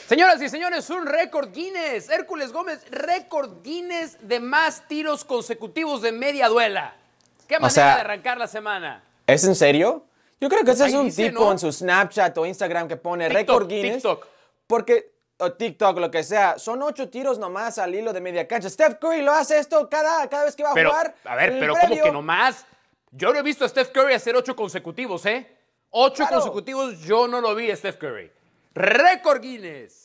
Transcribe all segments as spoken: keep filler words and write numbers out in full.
Señoras y señores, un récord Guinness. Hércules Gómez, récord Guinness de más tiros consecutivos de media duela. ¿Qué manera o sea, de arrancar la semana? ¿Es en serio? Yo creo que Pues ese es un dice, tipo ¿no? en su Snapchat o Instagram que pone TikTok, récord Guinness. TikTok. Porque, o TikTok, lo que sea, son ocho tiros nomás al hilo de media cancha. Steph Curry lo hace esto cada, cada vez que va a pero, jugar. A ver, en el pero previo. ¿cómo que nomás? Yo no he visto a Steph Curry hacer ocho consecutivos, ¿eh? Ocho Claro. consecutivos yo no lo vi a Steph Curry. Récord Guinness.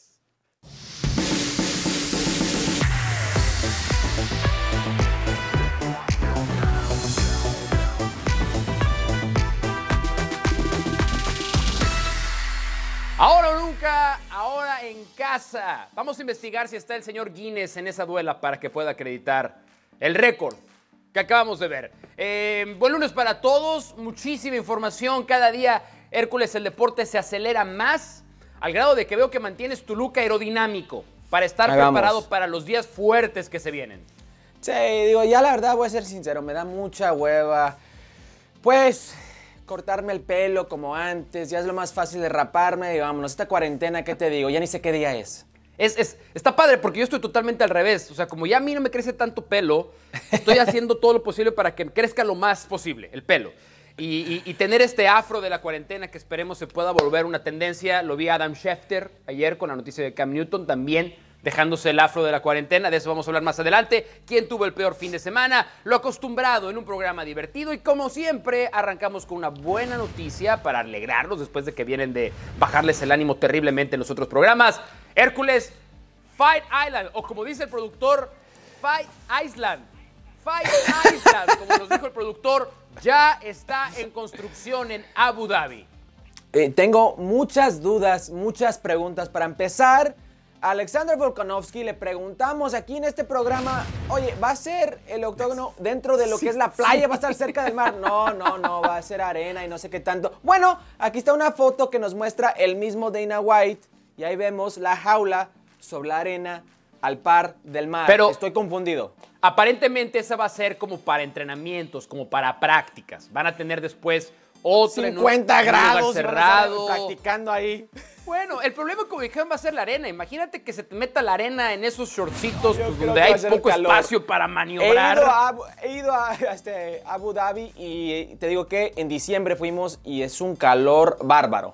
Ahora o nunca, ahora en casa. Vamos a investigar si está el señor Guinness en esa duela para que pueda acreditar el récord que acabamos de ver. Eh, buen lunes para todos, muchísima información. Cada día, Hércules, el deporte se acelera más al grado de que veo que mantienes tu look aerodinámico para estar Hagamos. preparado para los días fuertes que se vienen. Sí, digo, ya la verdad voy a ser sincero, me da mucha hueva. Pues, cortarme el pelo como antes, ya es lo más fácil de raparme y vámonos. Esta cuarentena, ¿qué te digo? Ya ni sé qué día es. Es, es, está padre porque yo estoy totalmente al revés. O sea, como ya a mí no me crece tanto pelo, estoy haciendo todo lo posible para que crezca lo más posible el pelo. Y, y, y tener este afro de la cuarentena que esperemos se pueda volver una tendencia. Lo vi a Adam Schefter ayer con la noticia de Cam Newton también dejándose el afro de la cuarentena. De eso vamos a hablar más adelante. ¿Quién tuvo el peor fin de semana? Lo acostumbrado en un programa divertido. Y como siempre, arrancamos con una buena noticia para alegrarlos después de que vienen de bajarles el ánimo terriblemente en los otros programas. Hércules, Fight Island, o como dice el productor, Fight Island. Fight Island, como nos dijo el productor, ya está en construcción en Abu Dhabi. Eh, tengo muchas dudas, muchas preguntas. Para empezar, a Alexander Volkanovski le preguntamos aquí en este programa, oye, ¿va a ser el octógono dentro de lo Sí, que es la playa? sí. ¿Va a estar cerca del mar? No, no, no, va a ser arena y no sé qué tanto. Bueno, aquí está una foto que nos muestra el mismo Dana White y ahí vemos la jaula sobre la arena al par del mar. Pero estoy confundido. Aparentemente esa va a ser como para entrenamientos, como para prácticas. Van a tener después otra en un- cincuenta en un lugar grados cerrado. practicando ahí. Bueno, el problema, como dijeron, va a ser la arena. Imagínate que se te meta la arena en esos shortcitos Yo pues, creo donde que va hay a ser poco calor. espacio para He maniobrar. ido a, Abu- he ido a, este, Abu Dhabi y te digo que en diciembre fuimos y es un calor bárbaro.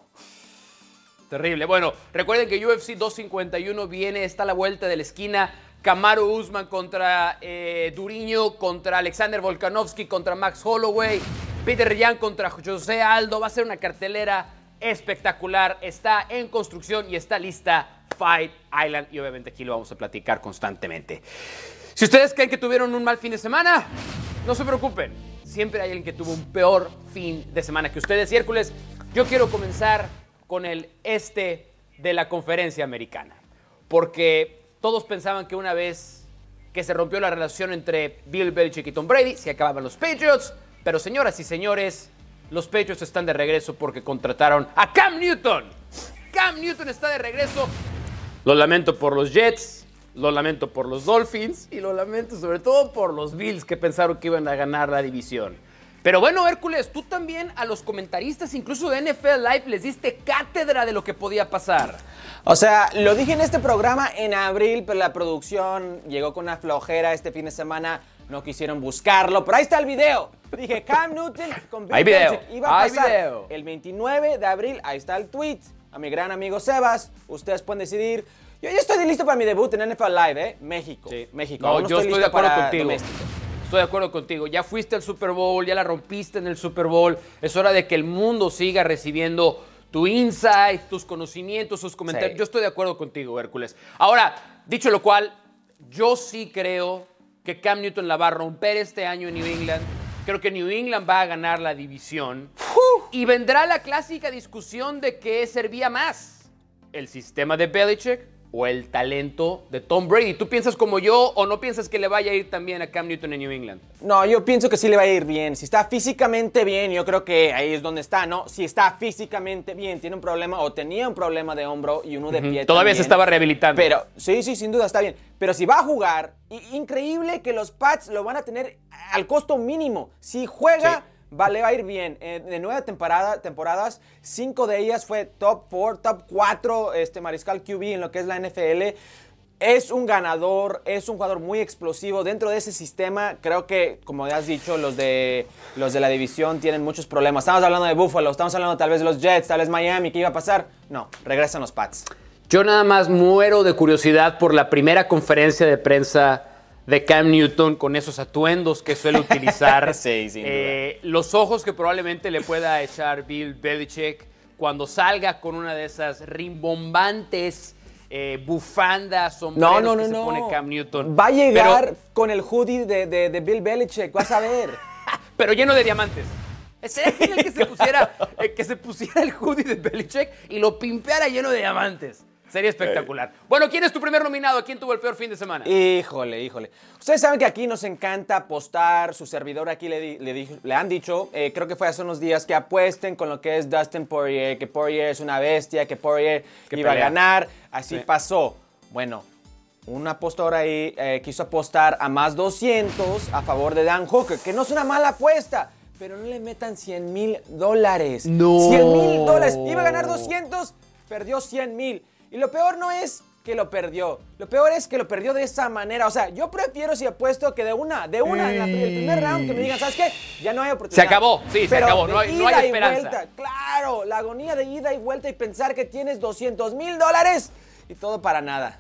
Terrible. Bueno, recuerden que U F C doscientos cincuenta y uno viene, está a la vuelta de la esquina. Kamaru Usman contra eh, Duriño, contra Alexander Volkanovski, contra Max Holloway. Peter Yan contra José Aldo. Va a ser una cartelera espectacular. Está en construcción y está lista Fight Island. Y obviamente aquí lo vamos a platicar constantemente. Si ustedes creen que tuvieron un mal fin de semana, no se preocupen. Siempre hay alguien que tuvo un peor fin de semana que ustedes. Y Hércules, yo quiero comenzar con el este de la conferencia americana. Porque todos pensaban que una vez que se rompió la relación entre Bill Belichick y Tom Brady, se acababan los Patriots. Pero señoras y señores, los Patriots están de regreso porque contrataron a Cam Newton. Cam Newton está de regreso. Lo lamento por los Jets, lo lamento por los Dolphins y lo lamento sobre todo por los Bills que pensaron que iban a ganar la división. Pero bueno, Hércules, tú también a los comentaristas, incluso de N F L Live, les diste cátedra de lo que podía pasar. O sea, lo dije en este programa en abril, pero la producción llegó con una flojera este fin de semana. No quisieron buscarlo, pero ahí está el video. Dije, Cam Newton con Bill Hay video, Belichick iba a hay pasar video. el veintinueve de abril. Ahí está el tweet. A mi gran amigo Sebas, ustedes pueden decidir. Yo ya estoy listo para mi debut en N F L Live, ¿eh? México, Sí. México. No, Aún yo estoy listo de acuerdo para contigo. doméstico. Estoy de acuerdo contigo. Ya fuiste al Super Bowl, ya la rompiste en el Super Bowl. Es hora de que el mundo siga recibiendo tu insight, tus conocimientos, tus comentarios. Sí. Yo estoy de acuerdo contigo, Hércules. Ahora, dicho lo cual, yo sí creo que Cam Newton la va a romper este año en New England. Creo que New England va a ganar la división. Y vendrá la clásica discusión de qué servía más, el sistema de Belichick o el talento de Tom Brady. ¿Tú piensas como yo o no piensas que le vaya a ir también a Cam Newton en New England? No, yo pienso que sí le va a ir bien. Si está físicamente bien, yo creo que ahí es donde está, ¿no? Si está físicamente bien, tiene un problema o tenía un problema de hombro y uno de pie Todavía también. se estaba rehabilitando. Pero sí, sí, sin duda está bien. Pero si va a jugar, y, increíble que los Pats lo van a tener al costo mínimo. Si juega, Sí. va, le va a ir bien. Eh, de nueve temporada, temporadas, cinco de ellas fue top cuatro, top cuatro este, mariscal Q B en lo que es la N F L. Es un ganador, es un jugador muy explosivo. Dentro de ese sistema, creo que, como ya has dicho, los de, los de la división tienen muchos problemas. Estamos hablando de Buffalo, estamos hablando tal vez de los Jets, tal vez Miami, ¿qué iba a pasar? No, regresan los Pats. Yo nada más muero de curiosidad por la primera conferencia de prensa de Cam Newton con esos atuendos que suele utilizar. Sí, sin eh, los ojos que probablemente le pueda echar Bill Belichick cuando salga con una de esas rimbombantes eh, bufandas, sombreros no, no, no, que se no. pone Cam Newton. Va a llegar pero, con el hoodie de, de, de Bill Belichick, vas a ver. pero lleno de diamantes. Sería genial que se pusiera, eh, que se pusiera el hoodie de Belichick y lo pimpeara lleno de diamantes. Sería espectacular. Bueno, ¿quién es tu primer nominado? ¿Quién tuvo el peor fin de semana? Híjole, híjole. Ustedes saben que aquí nos encanta apostar. Su servidor aquí le, di, le, di, le han dicho, eh, creo que fue hace unos días, que apuesten con lo que es Dustin Poirier, que Poirier es una bestia, que Poirier que iba pelea. a ganar. Así Sí. pasó. Bueno, un apostador ahí eh, quiso apostar a más doscientos a favor de Dan Hooker, que no es una mala apuesta, pero no le metan cien mil dólares. No. cien mil dólares. Iba a ganar doscientos, perdió cien mil. Y lo peor no es que lo perdió. Lo peor es que lo perdió de esa manera. O sea, yo prefiero si apuesto que de una, de una, en la, el primer round que me digan, ¿sabes qué? Ya no hay oportunidad. Se acabó, sí, Pero se acabó. No de hay, no ida hay y esperanza. vuelta, claro, la agonía de ida y vuelta y pensar que tienes doscientos mil dólares y todo para nada.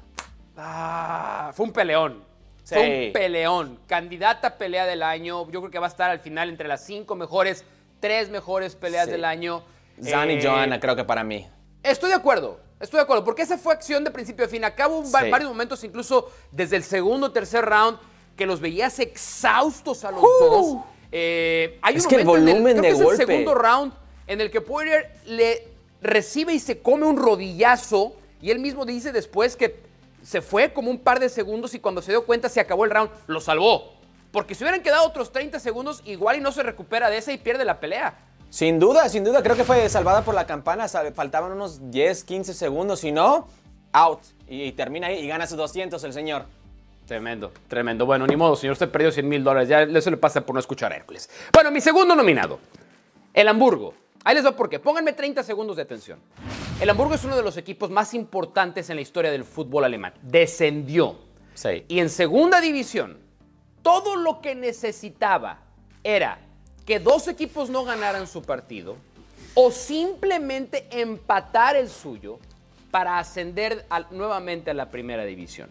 Ah, fue un peleón. Sí. Fue un peleón. Candidata a pelea del año. Yo creo que va a estar al final entre las cinco mejores, tres mejores peleas Sí. del año. Zan y Eh, Joanna, creo que para mí. Estoy de acuerdo, estoy de acuerdo, porque esa fue acción de principio a fin. Acabo un, Sí. varios momentos, incluso desde el segundo o tercer round, que los veías exhaustos a los Uh. dos. Eh, hay Es un que el momento en volumen creo de que es golpe. el segundo round en el que Poirier le recibe y se come un rodillazo, y él mismo dice después que se fue como un par de segundos y cuando se dio cuenta se acabó el round, lo salvó. Porque si hubieran quedado otros treinta segundos, igual y no se recupera de esa y pierde la pelea. Sin duda, sin duda, creo que fue salvada por la campana, faltaban unos diez, quince segundos, si no, out. Y, y termina ahí y gana sus doscientos el señor. Tremendo, tremendo. Bueno, ni modo, señor, usted perdió cien mil dólares. Ya eso le pasa por no escuchar a Hércules. Bueno, mi segundo nominado, el Hamburgo. Ahí les va por qué. Pónganme treinta segundos de atención. El Hamburgo es uno de los equipos más importantes en la historia del fútbol alemán. Descendió. Sí. Y en segunda división, todo lo que necesitaba era que dos equipos no ganaran su partido o simplemente empatar el suyo para ascender al, nuevamente a la primera división.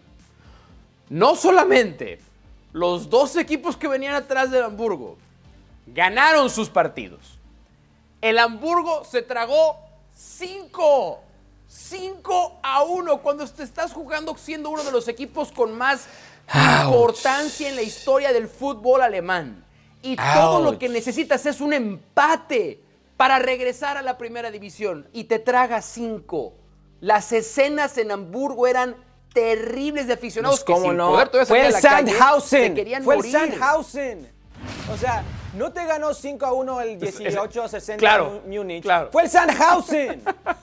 No solamente los dos equipos que venían atrás del Hamburgo ganaron sus partidos. El Hamburgo se tragó cinco. cinco a uno cuando te estás jugando siendo uno de los equipos con más Ouch. importancia en la historia del fútbol alemán. Y todo lo que necesitas es un empate para regresar a la primera división. Y te traga cinco. Las escenas en Hamburgo eran terribles de aficionados Pues, que ¿cómo sin no? poder todavía Fue salir el a la calle, Sandhausen. se querían Fue morir. el Sandhausen. O sea, no te ganó cinco a uno el dieciocho a sesenta Claro, Múnich. claro. Fue el Sandhausen.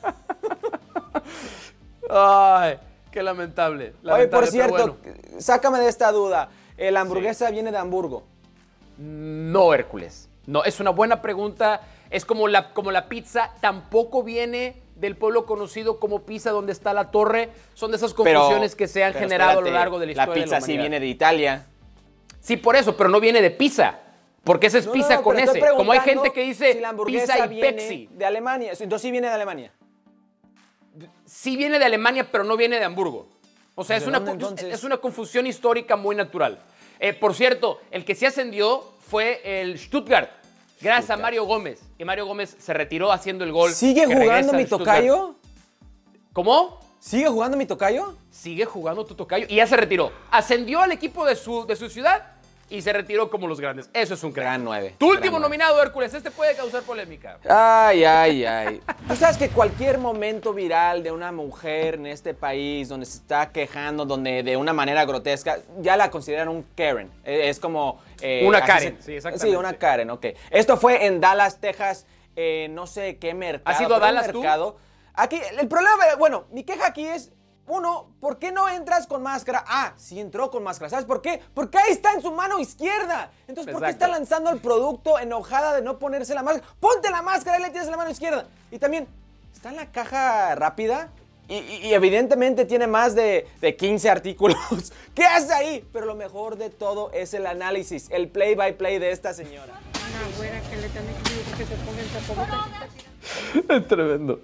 Ay, qué lamentable. Oye, lamentable, por pero cierto, bueno. sácame de esta duda. ¿La hamburguesa viene de Hamburgo? No, Hércules. No, es una buena pregunta. Es como la, como la pizza. Tampoco viene del pueblo conocido como Pisa, donde está la torre. Son de esas confusiones que se han pero generado espérate, a lo largo de la historia de la La pizza sí humanidad. viene de Italia. Sí, por eso, pero no viene de Pisa. Porque ese es No, pizza no, con pero estoy ese. Como hay preguntando gente que dice si la hamburguesa pizza y viene Pepsi. de Alemania. Entonces sí viene de Alemania. Sí viene de Alemania, pero no viene de Hamburgo. O sea, ¿De es una, dónde, confu- entonces? es una confusión histórica muy natural. Eh, por cierto, el que se ascendió fue el Stuttgart, gracias Stuttgart. a Mario Gómez. Y Mario Gómez se retiró haciendo el gol. ¿Sigue que jugando regresa mi al Stuttgart. tocayo? ¿Cómo? ¿Sigue jugando mi tocayo? Sigue jugando tu tocayo y ya se retiró. Ascendió al equipo de su, de su ciudad y se retiró como los grandes. Eso es un crack. Gran nueve. Tu Gran último nueve. nominado, Hércules. Este puede causar polémica. Ay, ay, ay. Tú sabes que cualquier momento viral de una mujer en este país donde se está quejando, donde de una manera grotesca, ya la consideran un Karen. Eh, Es como... eh, Una así Karen, se- sí, exactamente. Sí, una Karen, ok. Esto fue en Dallas, Texas, eh, no sé qué mercado. ¿Has ido a pero un Dallas tú? mercado. Aquí, el problema, bueno, mi queja aquí es Uno, ¿por qué no entras con máscara? Ah, sí entró con máscara. ¿Sabes por qué? Porque ahí está en su mano izquierda. Entonces, ¿por qué está lanzando el producto enojada de no ponerse la máscara? Ponte la máscara y le tienes la mano izquierda. Y también, ¿está en la caja rápida? Y, y, y evidentemente tiene más de, de quince artículos. ¿Qué hace ahí? Pero lo mejor de todo es el análisis, el play by play de esta señora. Una güera que le también que se ponga el tapabocas. Es tremendo.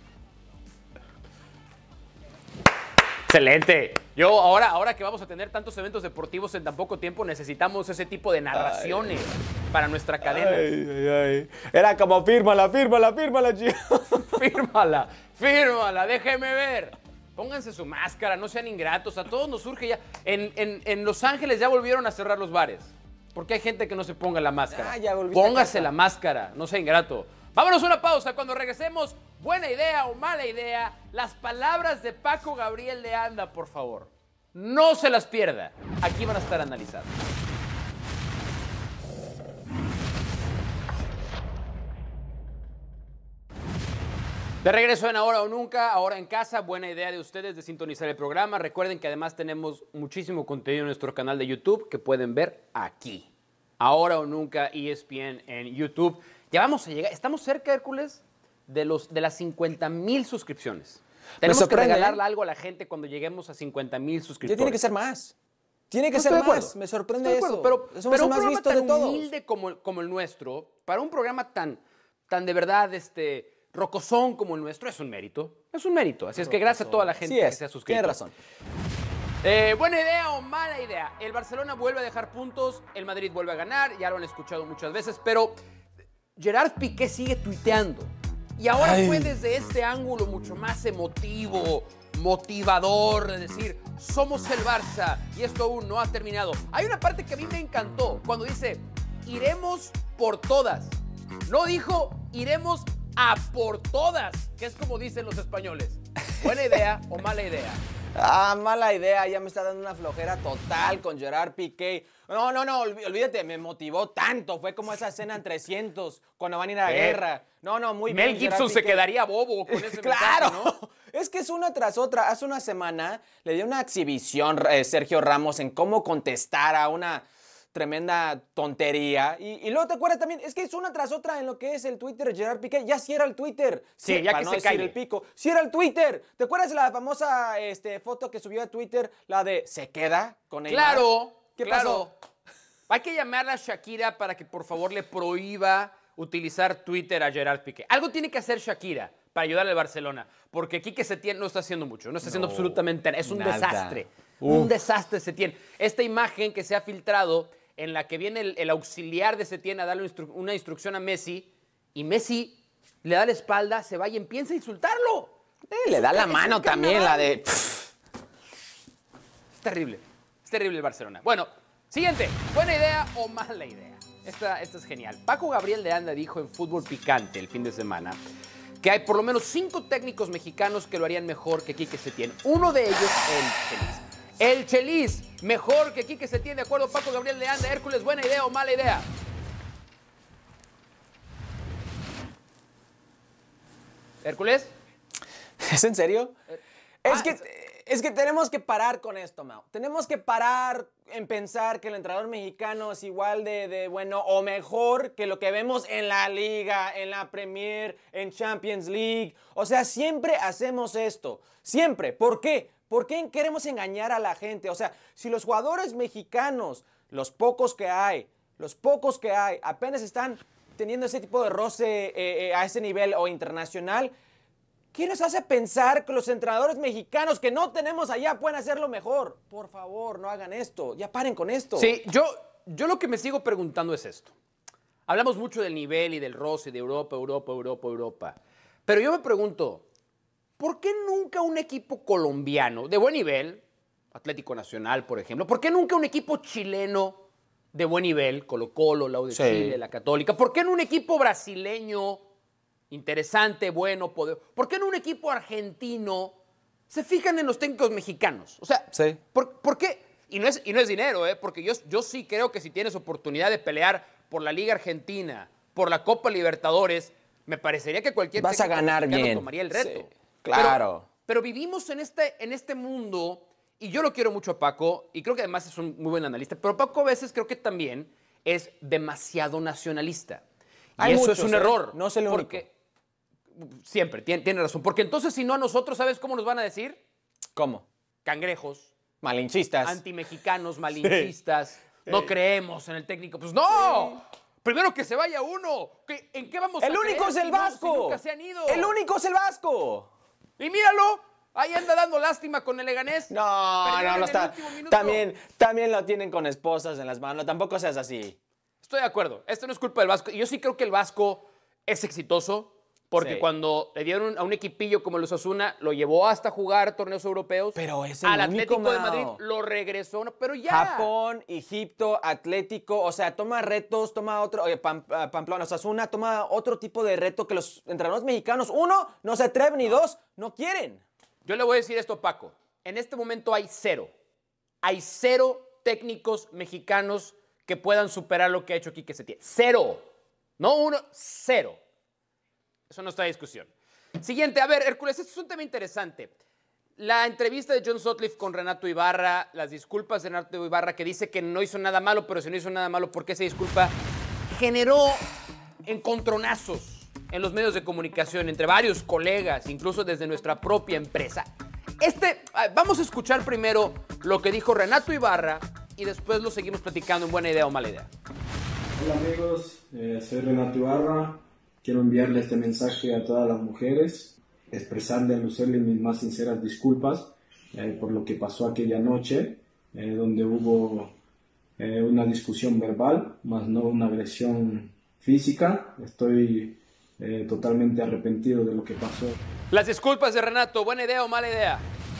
Excelente. Yo ahora, ahora que vamos a tener tantos eventos deportivos en tan poco tiempo, necesitamos ese tipo de narraciones ay, para nuestra cadena. Ay, ay, ay. Era como fírmala, fírmala, fírmala, chico. Fírmala, fírmala, déjeme ver. Pónganse su máscara, no sean ingratos. A todos nos surge ya. En, en, en Los Ángeles ya volvieron a cerrar los bares. Porque hay gente que no se ponga la máscara. Ah, ya volviste Póngase a casa. la máscara, no sea ingrato. Vámonos a una pausa. Cuando regresemos, buena idea o mala idea, las palabras de Paco Gabriel de Anda, por favor. No se las pierda. Aquí van a estar analizadas. De regreso en Ahora o Nunca, ahora en casa, buena idea de ustedes de sintonizar el programa. Recuerden que además tenemos muchísimo contenido en nuestro canal de YouTube que pueden ver aquí. Ahora o Nunca, E S P N en YouTube. Ya vamos a llegar, estamos cerca, Hércules, de, los, de las cincuenta mil suscripciones. Tenemos que regalarle algo a la gente cuando lleguemos a cincuenta mil suscriptores. Ya tiene que ser más. Tiene que No ser estoy de más. acuerdo. Me sorprende Estoy de eso. acuerdo, Pero, Somos pero un el más programa visto tan de todos. humilde como, como el nuestro, para un programa tan, tan de verdad este, rocosón como el nuestro, es un mérito. Es un mérito. Así es que gracias a toda la gente Sí que es. se ha suscrito. Tiene razón. Eh, ¿Buena idea o mala idea? El Barcelona vuelve a dejar puntos, el Madrid vuelve a ganar, ya lo han escuchado muchas veces, pero Gerard Piqué sigue tuiteando. Y ahora Ay. fue desde este ángulo mucho más emotivo, motivador, de decir, somos el Barça y esto aún no ha terminado. Hay una parte que a mí me encantó, cuando dice, iremos por todas. No dijo, iremos a por todas, que es como dicen los españoles. ¿Buena idea o mala idea? Ah, mala idea, ya me está dando una flojera total con Gerard Piqué. No, no, no, olvídate, me motivó tanto. Fue como esa escena en trescientos, cuando van a ir a la Eh, guerra. No, no, muy Mel bien. Gerard Gibson se Piqué. quedaría bobo con ese ¡Claro! mensaje, ¿no? Es que es una tras otra. Hace una semana le dio una exhibición eh, Sergio Ramos en cómo contestar a una tremenda tontería. Y, y luego te acuerdas también, es que es una tras otra en lo que es el Twitter de Gerard Piqué. Ya cierra el Twitter. Sí, ya para que no se decir calle. el pico. Cierra el Twitter. ¿Te acuerdas de la famosa este, foto que subió a Twitter? La de se queda con Neymar. Claro, ¿Qué claro. pasó? Hay que llamarla a Shakira para que por favor le prohíba utilizar Twitter a Gerard Piqué. Algo tiene que hacer Shakira para ayudar al Barcelona, porque Quique Setién no está haciendo mucho, no está haciendo No, absolutamente nada. Es un nada. desastre, Uf. un desastre Setién. Esta imagen que se ha filtrado en la que viene el, el auxiliar de Setién a darle instru- una instrucción a Messi y Messi le da la espalda, se va y empieza a insultarlo. Eh, le da la mano también, la de... Es terrible, es terrible el Barcelona. Bueno, siguiente, ¿buena idea o mala idea? Esta, esta es genial. Paco Gabriel de Anda dijo en Fútbol Picante el fin de semana que hay por lo menos cinco técnicos mexicanos que lo harían mejor que Quique Setién. Uno de ellos, el Chelis. El Chelis, mejor que Quique Setién, de acuerdo a Paco Gabriel de Anda. Hércules, ¿buena idea o mala idea? ¿Hércules? ¿Es en serio? ah, es, que, es- es que tenemos que parar con esto, Mau. Tenemos que parar en pensar que el entrenador mexicano es igual de, de bueno o mejor que lo que vemos en la Liga, en la Premier, en Champions League. O sea, siempre hacemos esto. Siempre. ¿Por qué? ¿Por qué queremos engañar a la gente? O sea, si los jugadores mexicanos, los pocos que hay, los pocos que hay, apenas están teniendo ese tipo de roce eh, eh, a ese nivel o internacional, ¿qué nos hace pensar que los entrenadores mexicanos que no tenemos allá pueden hacerlo mejor? Por favor, no hagan esto. Ya paren con esto. Sí, yo, yo lo que me sigo preguntando es esto. Hablamos mucho del nivel y del roce de Europa, Europa, Europa, Europa. Pero yo me pregunto, ¿por qué nunca un equipo colombiano de buen nivel, Atlético Nacional, por ejemplo, por qué nunca un equipo chileno de buen nivel, Colo-Colo, la U de Sí. Chile, la Católica, por qué no un equipo brasileño interesante, bueno, poder, por qué no un equipo argentino se fijan en los técnicos mexicanos? O sea, Sí. ¿por, por qué? Y no es, y no es dinero, ¿eh? Porque yo, yo sí creo que si tienes oportunidad de pelear por la Liga Argentina, por la Copa Libertadores, me parecería que cualquier Vas a técnico ganar mexicano bien. tomaría el reto. Sí, claro. Pero, pero vivimos en este, en este mundo, y yo lo quiero mucho a Paco, y creo que además es un muy buen analista, pero Paco a veces creo que también es demasiado nacionalista. Y Hay eso muchos, es un ¿eh? error. No es el porque Siempre, tiene, tiene razón. Porque entonces si no a nosotros, ¿sabes cómo nos van a decir? ¿Cómo? Cangrejos, Malinchistas. antimexicanos, malinchistas, sí. No creemos en el técnico. Pues no, sí. Primero que se vaya uno. ¿Qué, ¿En qué vamos el a único es el si Vasco. No, si nunca se han ido? El único es el Vasco. Y míralo, ahí anda dando lástima con el Leganés. No, no, no está. También, también lo tienen con esposas en las manos. Tampoco seas así. Estoy de acuerdo. Esto no es culpa del Vasco. Y yo sí creo que el Vasco es exitoso. Porque sí. Cuando le dieron a un equipillo como los Osasuna, lo llevó hasta jugar torneos europeos. Pero es el Al único, Atlético de Mao. Madrid lo regresó, pero ya. Japón, Egipto, Atlético, o sea, toma retos, toma otro, oye, Pam, Pamplona, Osasuna, toma otro tipo de reto que los entrenadores mexicanos, uno, no se atreven y dos, no quieren. Yo le voy a decir esto, Paco. En este momento hay cero. Hay cero técnicos mexicanos que puedan superar lo que ha hecho Quique Setién. Cero. No uno, cero. Eso no está en discusión. Siguiente, a ver, Hércules, esto es un tema interesante. La entrevista de John Sutcliffe con Renato Ibarra, las disculpas de Renato Ibarra, que dice que no hizo nada malo, pero si no hizo nada malo, ¿por qué se disculpa? Generó encontronazos en los medios de comunicación entre varios colegas, incluso desde nuestra propia empresa. Este, vamos a escuchar primero lo que dijo Renato Ibarra y después lo seguimos platicando en Buena Idea o Mala Idea. Hola amigos, eh, soy Renato Ibarra. Quiero enviarle este mensaje a todas las mujeres, expresarle a Lucely mis más sinceras disculpas eh, por lo que pasó aquella noche, eh, donde hubo eh, una discusión verbal, más no una agresión física. Estoy eh, totalmente arrepentido de lo que pasó. Las disculpas de Renato, ¿buena idea o mala idea?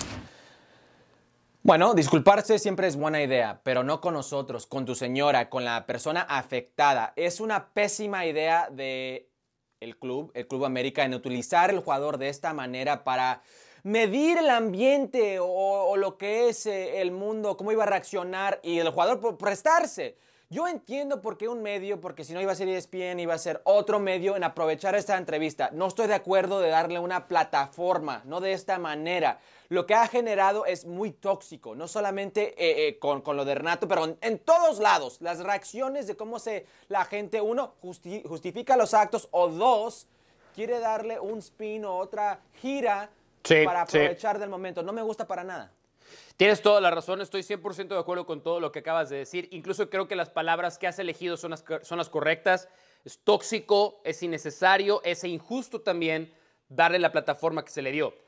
Bueno, disculparse siempre es buena idea, pero no con nosotros, con tu señora, con la persona afectada. Es una pésima idea de el club, el Club América, en utilizar el jugador de esta manera para medir el ambiente o, o lo que es eh, el mundo, cómo iba a reaccionar y el jugador por prestarse. Yo entiendo por qué un medio, porque si no iba a ser E S P N, iba a ser otro medio en aprovechar esta entrevista. No estoy de acuerdo de darle una plataforma, no de esta manera. Lo que ha generado es muy tóxico, no solamente eh, eh, con, con lo de Renato, pero en, en todos lados. Las reacciones de cómo se la gente, uno, justi justifica los actos, o dos, quiere darle un spin o otra gira sí, para aprovechar sí. del momento. No me gusta para nada. Tienes toda la razón, estoy cien por ciento de acuerdo con todo lo que acabas de decir. Incluso creo que las palabras que has elegido son las, son las correctas. Es tóxico, es innecesario, es injusto también darle la plataforma que se le dio.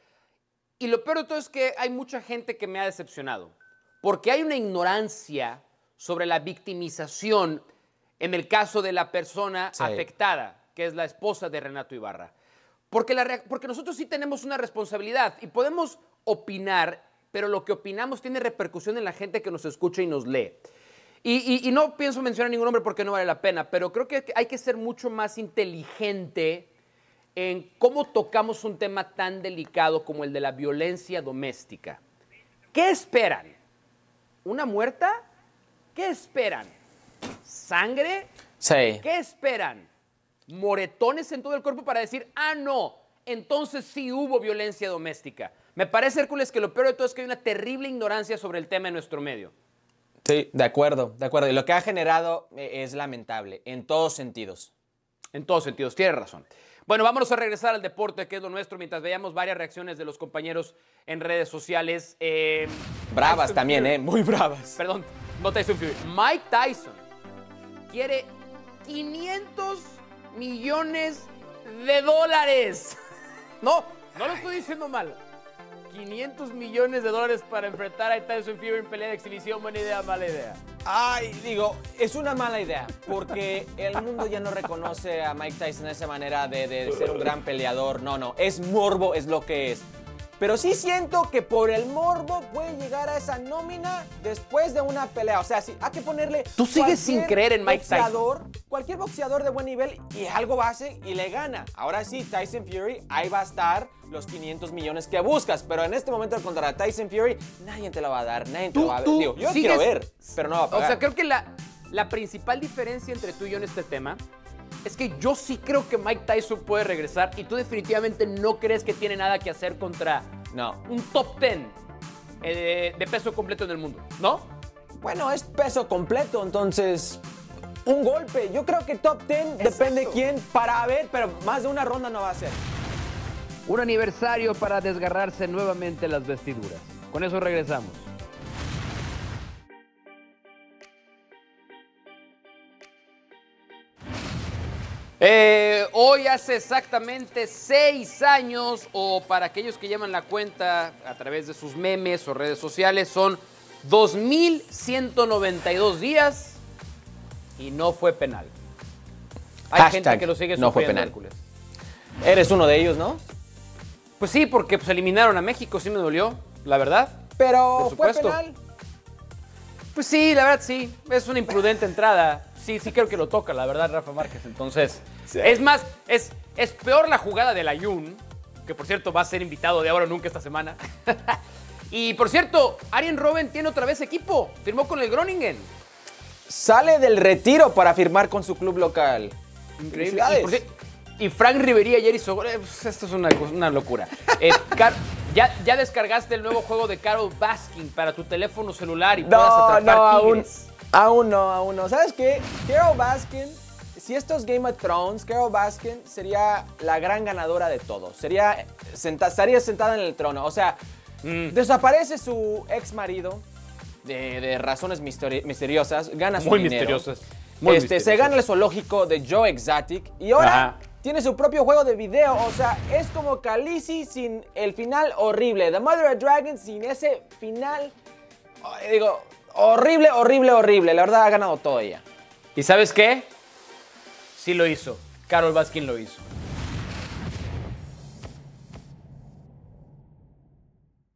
Y lo peor de todo es que hay mucha gente que me ha decepcionado, porque hay una ignorancia sobre la victimización en el caso de la persona sí. afectada, que es la esposa de Renato Ibarra. Porque, la, porque nosotros sí tenemos una responsabilidad y podemos opinar, pero lo que opinamos tiene repercusión en la gente que nos escucha y nos lee. Y, y, y no pienso mencionar ningún nombre porque no vale la pena, pero creo que hay que ser mucho más inteligente en cómo tocamos un tema tan delicado como el de la violencia doméstica. ¿Qué esperan? ¿Una muerta? ¿Qué esperan? ¿Sangre? Sí. ¿Qué esperan? ¿Moretones en todo el cuerpo para decir, ah, no, entonces sí hubo violencia doméstica? Me parece, Hércules, que lo peor de todo es que hay una terrible ignorancia sobre el tema en nuestro medio. Sí, de acuerdo, de acuerdo. Y lo que ha generado es lamentable, en todos sentidos. En todos sentidos, tienes razón. Bueno, vámonos a regresar al deporte, que es lo nuestro, mientras veamos varias reacciones de los compañeros en redes sociales. Eh, bravas Tyson también, Fury. ¿eh? Muy bravas. Perdón, no Tyson Fury. Mike Tyson quiere quinientos millones de dólares. No, no lo estoy diciendo mal. quinientos millones de dólares para enfrentar a Tyson Fury en pelea de exhibición. Buena idea, mala idea. Ay, digo, es una mala idea, porque el mundo ya no reconoce a Mike Tyson de esa manera de, de ser un gran peleador. No, no, es morbo, es lo que es. Pero sí siento que por el morbo puede llegar a esa nómina después de una pelea. O sea, sí, hay que ponerle... Tú sigues sin creer en Mike boxeador, Tyson. Cualquier boxeador de buen nivel y algo base y le gana. Ahora sí, Tyson Fury, ahí va a estar los quinientos millones que buscas. Pero en este momento contra Tyson Fury, nadie te lo va a dar, nadie te tú, lo va a ver. Tú Digo, yo sigues, quiero ver, pero no va a pagar. O sea, creo que la, la principal diferencia entre tú y yo en este tema es que yo sí creo que Mike Tyson puede regresar y tú definitivamente no crees que tiene nada que hacer contra No. Un top diez eh, de peso completo en el mundo, ¿no? Bueno, es peso completo, entonces un golpe. Yo creo que top diez depende quién para ver, pero más de una ronda no va a ser. Un aniversario para desgarrarse nuevamente las vestiduras. Con eso regresamos. Eh, hoy hace exactamente seis años, o para aquellos que llevan la cuenta a través de sus memes o redes sociales, son dos mil ciento noventa y dos días y no fue penal. Hay Hashtag gente que lo sigue no fue sufriendo, penal. Hércules. Eres uno de ellos, ¿no? Pues sí, porque pues, eliminaron a México, sí me dolió, la verdad. Pero Por fue supuesto. penal. Pues sí, la verdad sí, es una imprudente entrada. Sí, sí creo que lo toca, la verdad, Rafa Márquez. Entonces, Sí. es más, es, es peor la jugada del Ayun, que por cierto va a ser invitado de ahora o nunca esta semana. Y por cierto, Arjen Robben tiene otra vez equipo, firmó con el Groningen. Sale del retiro para firmar con su club local. Increíble. Felicidades. Y, por cier- y Frank Ribery ayer hizo gol. Eh, pues, esto es una, cosa- una locura. Eh, Car- ya, ya descargaste el nuevo juego de Carol Baskin para tu teléfono celular y puedas No, atrapar no, aún, tigres. aún no, aún no. ¿Sabes qué? Carol Baskin, si esto es Game of Thrones, Carol Baskin sería la gran ganadora de todo. Sería, senta- estaría sentada en el trono. O sea, Mm. desaparece su ex marido de, de razones misteri- misteriosas, gana su Muy dinero. misteriosas. Muy este, Se misteriosas. gana el zoológico de Joe Exotic y ahora Ajá. tiene su propio juego de video. O sea, es como Khaleesi sin el final horrible. The Mother of Dragons sin ese final, oh, digo, horrible, horrible, horrible. La verdad ha ganado todo ella. ¿Y sabes qué? Sí lo hizo. Carol Baskin lo hizo.